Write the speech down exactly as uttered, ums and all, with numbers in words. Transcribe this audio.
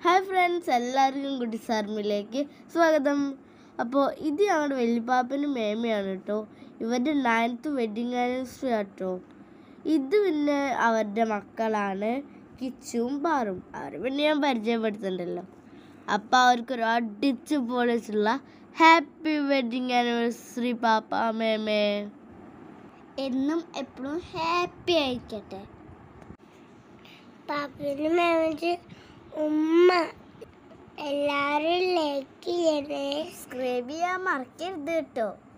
Hi friends, എല്ലാവർക്കും കുട്ടി സാർമിലേക്ക് സ്വാഗതം. അപ്പോൾ ഇത് ഞങ്ങളുടെ വല്യപ്പാപ്പനും മേമയാണ് കേട്ടോ. ഇവരുടെ നയൻത്ത് വെഡിങ് ആനിവേഴ്സറി ആട്ടോ. ഇത് പിന്നെ അവരുടെ മക്കളാണ് കിച്ചുവും പാറും. അവർ പിന്നെ ഞാൻ പരിചയപ്പെടുത്തുന്നുണ്ടല്ലോ. അപ്പോൾ അവർക്കൊരു അടിച്ച് പൊളിച്ചുള്ള ഹാപ്പി വെഡിങ് ആനിവേഴ്സറി പാപ്പ മേമേ. എന്നും എപ്പോഴും ഹാപ്പി ആയിരിക്കട്ടെ. പാപ്പന് മേമയ്ക്ക് ഉമ്മ എല്ലാവരും ലൈക്ക് ചെയ്യണേ, സബ്സ്ക്രൈബ് ചെയ്യാൻ മറക്കരുത് കേട്ടോ.